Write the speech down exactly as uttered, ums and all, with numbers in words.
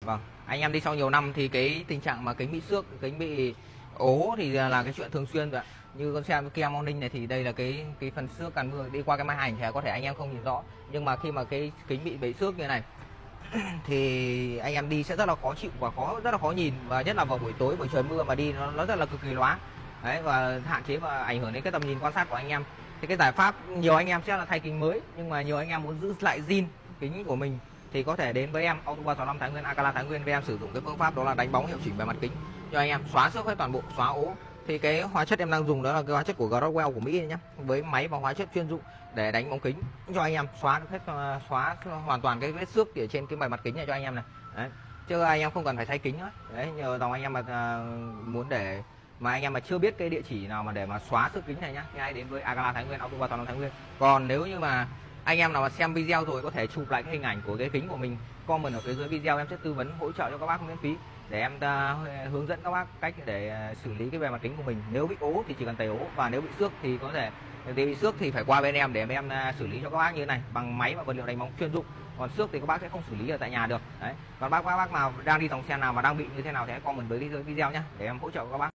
Vâng, anh em đi sau nhiều năm thì cái tình trạng mà kính bị xước, kính bị ố thì là cái chuyện thường xuyên rồi ạ. Như con xe Kia Morning này thì đây là cái cái phần xước cản mưa, đi qua cái máy ảnh thì có thể anh em không nhìn rõ, nhưng mà khi mà cái kính bị bể xước như này thì anh em đi sẽ rất là khó chịu và khó rất là khó nhìn, và nhất là vào buổi tối, buổi trời mưa mà đi nó, nó rất là cực kỳ lóa đấy, và hạn chế và ảnh hưởng đến cái tầm nhìn quan sát của anh em. Thì cái giải pháp nhiều anh em sẽ là thay kính mới, nhưng mà nhiều anh em muốn giữ lại zin kính của mình thì có thể đến với em Auto ba sáu năm Thái Nguyên, Akala Thái Nguyên với em sử dụng cái phương pháp đó là đánh bóng hiệu chỉnh bề mặt kính cho anh em, xóa xước hết toàn bộ, xóa ố. Thì cái hóa chất em đang dùng đó là cái hóa chất của Grodwell của Mỹ nhé, với máy và hóa chất chuyên dụng để đánh bóng kính cho anh em, xóa được hết, xóa hoàn toàn cái vết xước ở trên cái bề mặt kính này cho anh em này. Đấy, chứ anh em không cần phải thay kính nữa. Đấy, nhờ dòng anh em mà uh, muốn để mà anh em mà chưa biết cái địa chỉ nào mà để mà xóa xước kính này nhá, thì hãy đến với Akala Thái Nguyên, Auto ba sáu năm Thái Nguyên. Còn nếu như mà anh em nào mà xem video rồi có thể chụp lại cái hình ảnh của cái kính của mình, comment ở phía dưới video, em sẽ tư vấn hỗ trợ cho các bác miễn phí để em ta hướng dẫn các bác cách để xử lý cái bề mặt kính của mình. Nếu bị ố thì chỉ cần tẩy ố, và nếu bị xước thì có thể thì bị xước thì phải qua bên em để em xử lý cho các bác như thế này bằng máy và vật liệu đánh bóng chuyên dụng. Còn xước thì các bác sẽ không xử lý ở tại nhà được. Đấy. Còn bác các bác nào đang đi dòng xe nào mà đang bị như thế nào thì hãy comment với dưới video nhé để em hỗ trợ các bác.